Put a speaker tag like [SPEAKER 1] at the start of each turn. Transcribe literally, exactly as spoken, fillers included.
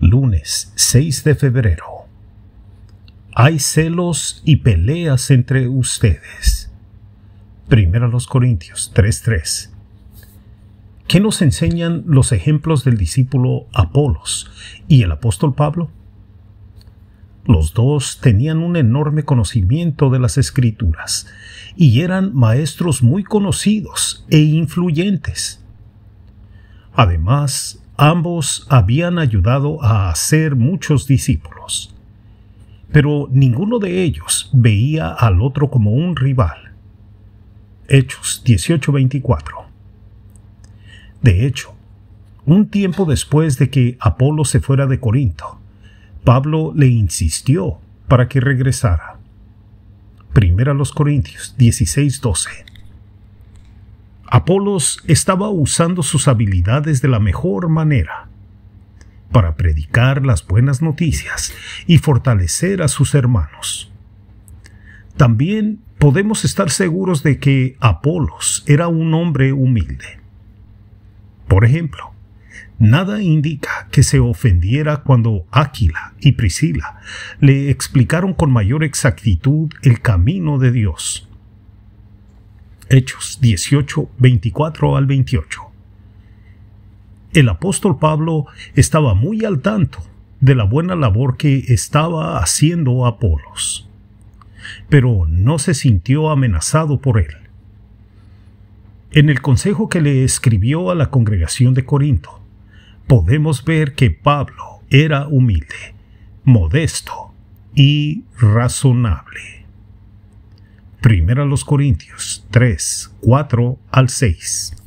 [SPEAKER 1] Lunes seis de febrero. Hay celos y peleas entre ustedes. Primera a los Corintios tres tres. ¿Qué nos enseñan los ejemplos del discípulo Apolos y el apóstol Pablo? Los dos tenían un enorme conocimiento de las Escrituras y eran maestros muy conocidos e influyentes. Además, ambos habían ayudado a hacer muchos discípulos, pero ninguno de ellos veía al otro como un rival. Hechos dieciocho veinticuatro. De hecho, un tiempo después de que Apolo se fuera de Corinto, Pablo le insistió para que regresara. Primera a los Corintios dieciséis doce. Apolos estaba usando sus habilidades de la mejor manera para predicar las buenas noticias y fortalecer a sus hermanos. También podemos estar seguros de que Apolos era un hombre humilde. Por ejemplo, nada indica que se ofendiera cuando Aquila y Priscila le explicaron con mayor exactitud el camino de Dios. Hechos dieciocho veinticuatro al veintiocho. El apóstol Pablo estaba muy al tanto de la buena labor que estaba haciendo Apolos, pero no se sintió amenazado por él. En el consejo que le escribió a la congregación de Corinto, podemos ver que Pablo era humilde, modesto y razonable. Primera a los Corintios tres, cuatro al seis.